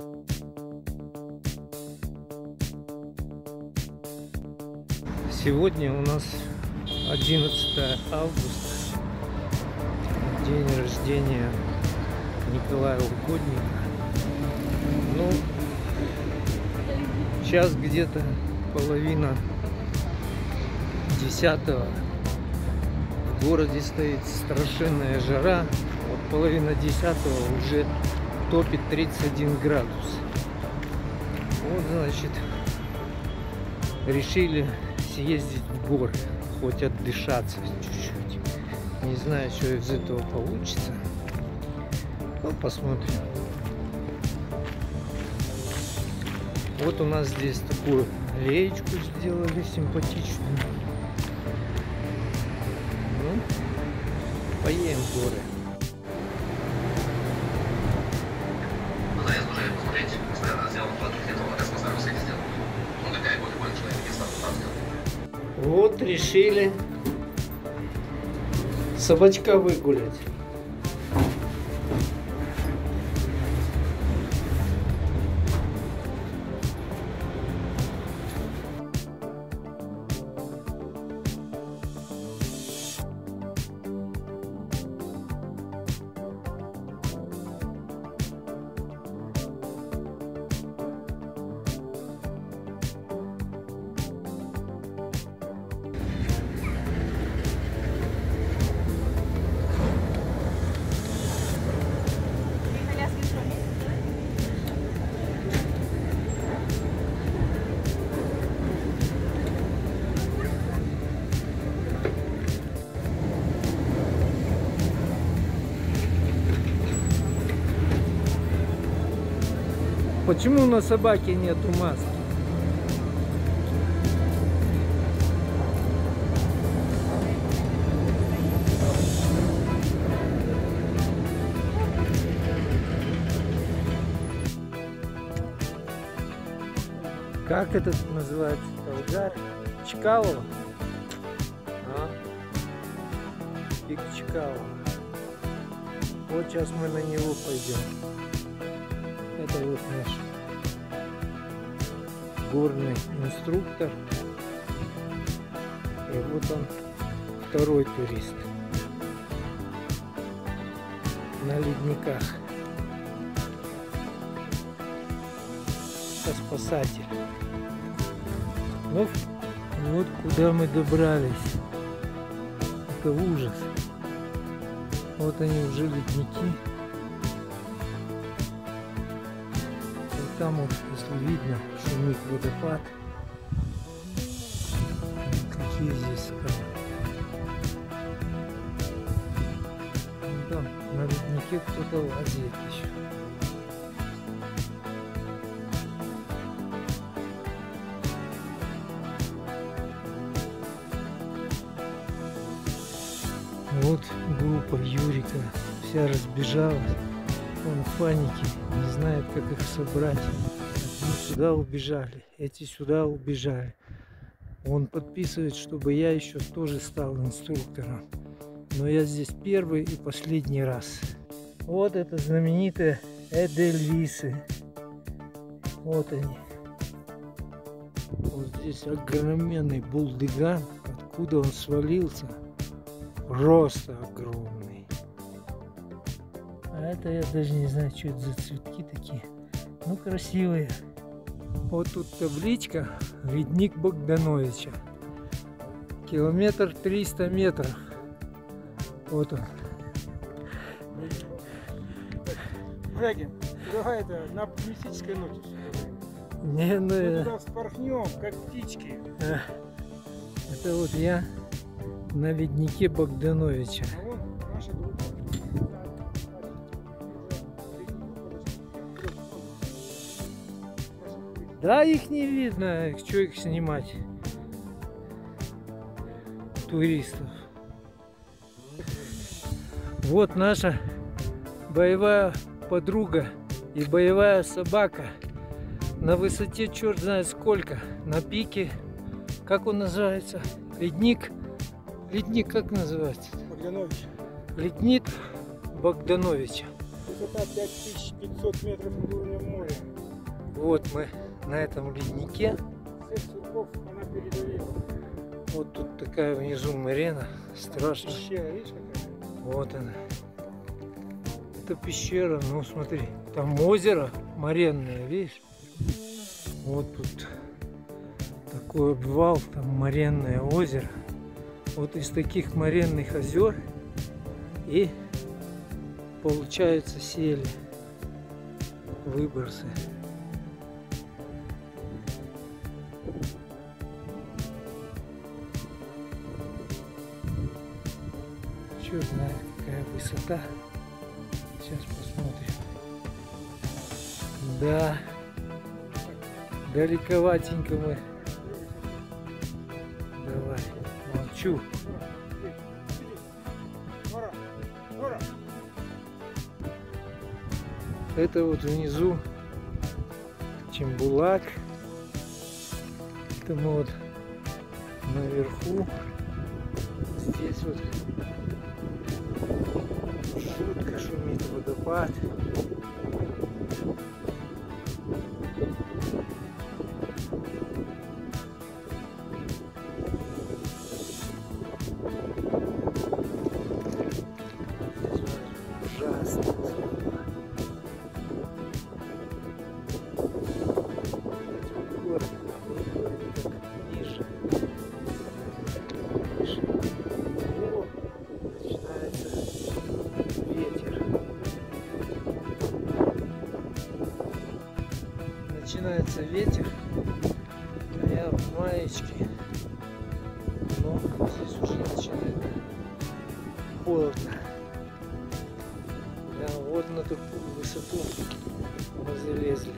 Сегодня у нас 11 августа, день рождения Николая Угодника. Ну, сейчас где-то половина 10-го. В городе стоит страшенная жара. Вот половина 10-го уже топит 31 градус. Вот, значит, решили съездить в горы, хоть отдышаться чуть-чуть. Не знаю, что из этого получится. Ну, посмотрим. Вот у нас здесь такую аллеечку сделали симпатичную. Ну, поедем в горы. Вот решили собачка выгулять. Почему на собаке нету маски? Как это называется? Талгар? Чкалово? Пик Чкалово. Вот сейчас мы на него пойдем. Это вот наш горный инструктор. И вот он, второй турист на ледниках. Это спасатель. Ну вот куда мы добрались. Это ужас. Вот они уже ледники. Там вот, если видно, шумит водопад. Какие здесь скалы. Вон там на леднике кто-то лазит еще. Вот группа Юрика вся разбежалась. Он в панике, не знает, как их собрать. Одни сюда убежали, эти сюда убежали. Он подписывает, чтобы я еще тоже стал инструктором. Но я здесь первый и последний раз. Вот это знаменитые Эдельвисы. Вот они. Вот здесь огроменный булдыган. Откуда он свалился? Просто огромный. А это я даже не знаю, что это за цветки такие. Ну, красивые. Вот тут табличка «Ледник Богдановича». Километр 300 метров. Вот он. Брагин, предлагай это на мистической ноте. Не, ну, мы туда вспорхнем, как птички. Это вот я на леднике Богдановича. А вон наша группа. Да, их не видно, что их снимать, туристов. Вот наша боевая подруга и боевая собака на высоте черт знает сколько, на пике, как он называется, ледник, как называется? Богданович. Ледник Богдановича. Высота 5500 метров над уровнем моря. Вот мы на этом леднике. Всех сурков она передавила. Вот тут такая внизу морена. Страшно. Пещера, видишь какая? Вот она. Это пещера, ну смотри, там озеро моренное, видишь? Вот тут такой обвал, там моренное озеро. Вот из таких моренных озер и получаются сели, выбросы. Черт знает, какая высота. Сейчас посмотрим. Да, далековатенько мы. Давай, молчу. Гора, гора. Это вот внизу Чембулак. Это мы вот наверху. Здесь вот жутко шумит водопад. Ужасно. Город как ниже. О, начинается ветер. Начинается ветер. А я в маечке. Но здесь уже начинает холодно. Да, вот на такую высоту мы залезли.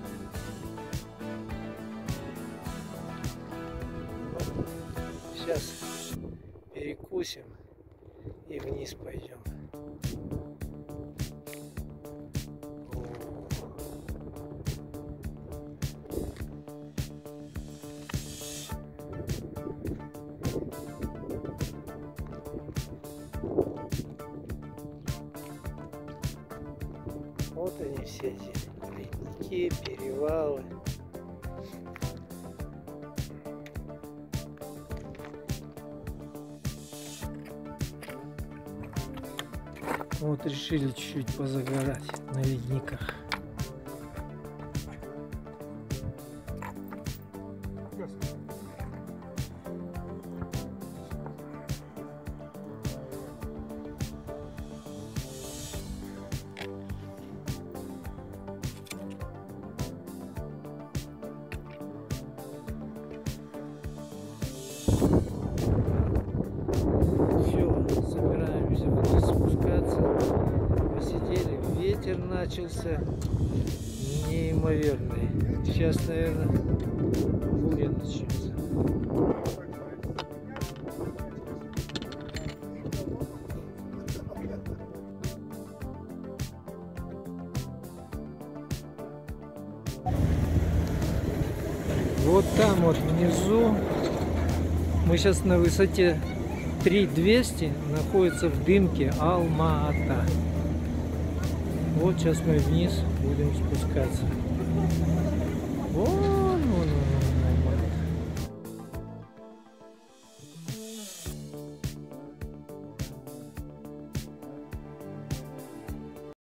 Сейчас перекусим и вниз пойдем. Вот они все эти ледники, перевалы. Вот решили чуть-чуть позагорать на ледниках. Посидели, ветер начался неимоверный. Сейчас, наверное, буря начнется. Вот там вот внизу, мы сейчас на высоте 3200, находится в дымке Алма-Ата. Вот сейчас мы вниз будем спускаться. О,